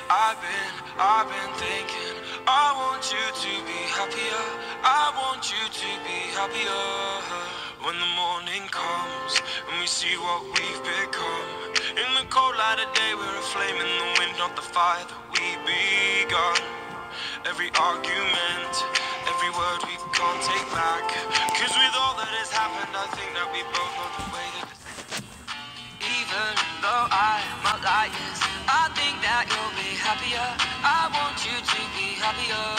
I've been thinking, I want you to be happier. I want you to be happier. When the morning comes and we see what we've become. In the cold light of day, we're a flame in the wind, not the fire that we begun. Every argument, every word we can't take back. Cause with all that has happened, I think that we both know the way that even though I'm outliers, I think that you'll be happier. I want you to be happier.